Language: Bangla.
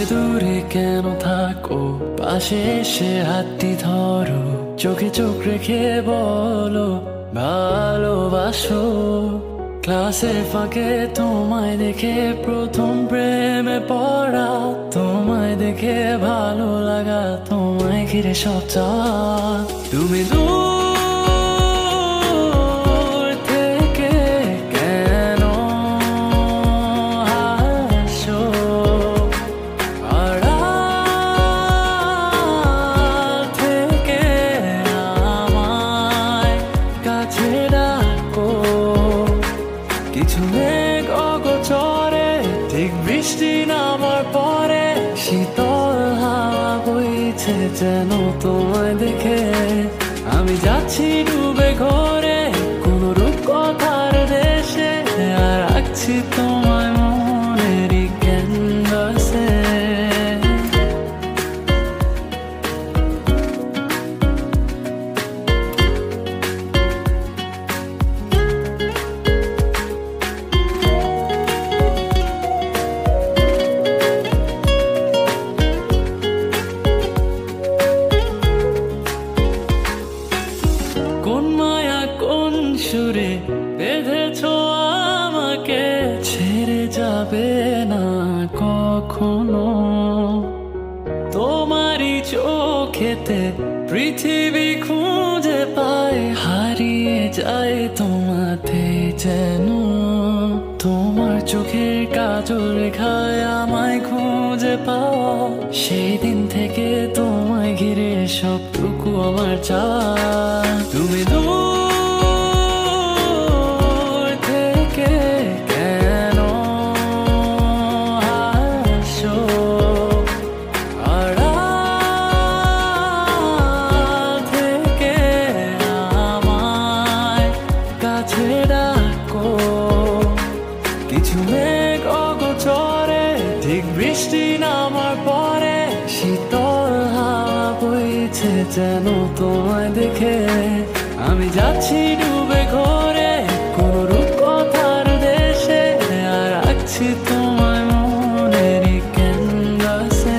দূরে কেন থাকো, পাশে এসে হাতটি ধরো, চোখে চোখ রেখে বলো ভালোবাসো। ক্লাসের ফাঁকে তোমায় দেখে প্রথম প্রেমে পড়া, তোমায় দেখে ভালো লাগা, তোমায় ঘিরে সব চাওয়া। তুমি দূর থেকে কেন আসো, আড়াল থেকে আমায় কাছে ডাকো। কিছু মেঘ অগোচরে, ঠিক বৃষ্টি নামার পরে, শীতল হাওয়া বইছে যেন তোমায় দেখে। আমি যাচ্ছি ডুবে ঘরে কোনো রূপকথার দেশে, আর রাখছি তোমায় মনেরই ক্যানভাসে। কোন মায়া কোন সুরে বেঁধেছো আমাকে, ছেড়ে যাবে না কখনো। তোমারই চোখেতে পৃথিবী খুঁজে পায়, হারিয়ে যায় তোমাতে যেন। তোমার চোখের কাজল রেখায় আমায় খুঁজে পাওয়া, সেই দিন থেকে তোমায় ঘিরে সবটুকু আমার চাওয়া। তুমি দূর থেকে কেন আসো, আড়াল থেকে আমায় কাছে ডাকো। কিছু মেঘ অগোচরে, ঠিক বৃষ্টি নামার পরে, শীতল হাওয়া বইছে যেন তোমায় দেখে। আমি যাচ্ছি ডুবে ঘরে কোনো রূপকথার দেশে, আর রাখছি তোমায় মনেরই ক্যানভাসে।